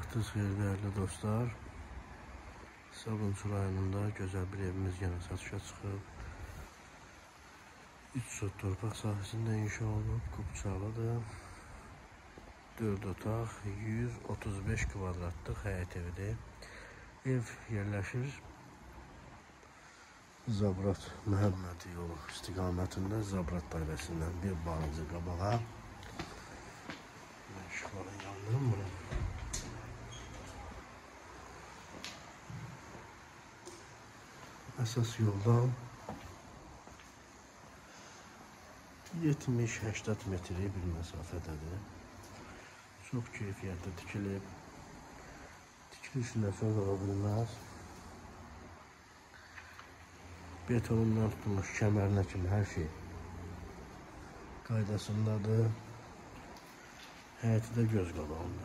Vaxtınız xeyir değerli dostlar. Sabunçu rayonunda gözəl bir evimiz yenə satışa çıxıb. 3 sot torpaq sahəsində inşa olunub, kubçalıdır. 4 otaq, 135 kvadratlıq həyət evidir. Ev yerləşir Zabrat Məhəmməd yolu istiqamətində, Zabrat dairəsindən bir bağıncı qabağa. Işıqların yandırım bunu. Əsas yoldan 70-80 metrik bir məsafədədir. Çox keyfiyyətli tikilib. Tikilişində söz ola bilməz. Betonundan tutulmuş kəmərinə kimi hər şey qaydasındadır. Həyəti də göz qabağında.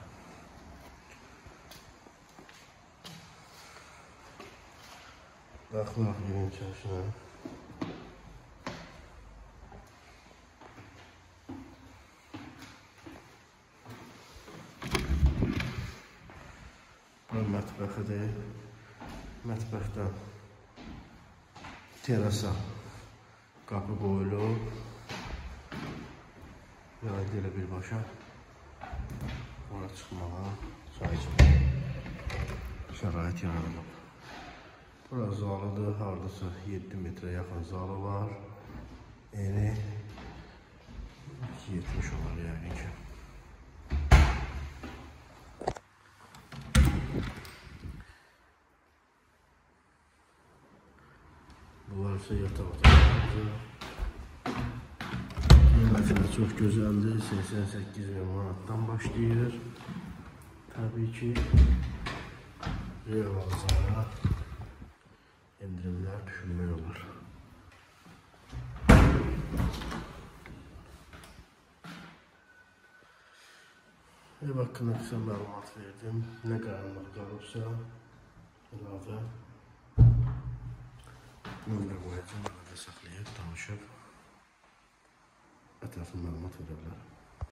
Baxmaq evin içərisinə. Bu mətbəxidir. Mətbəxdən terasa qapı qoyulub. Yaydı elə birbaşa ora çıxmağa, çay içməyə şərait yaradılıb. Bura zalıdır, hardasa 7 metrə yaxın zalı var. Eni 70 olar yəqin ki. Bunlar isə yataq otaqlardır. Qiymətinə çox gözəldir, 88.000 manatdan başlayır. Təbii ki, real bazara endirimlər düşünmək olur. Ev haqqında qısa məlumat verdim. Nə qaranlıq qalıbsa, əlavə nömrə qoyacam, arada saxlayıb, danışıb ətraflı məlumat verə bilər.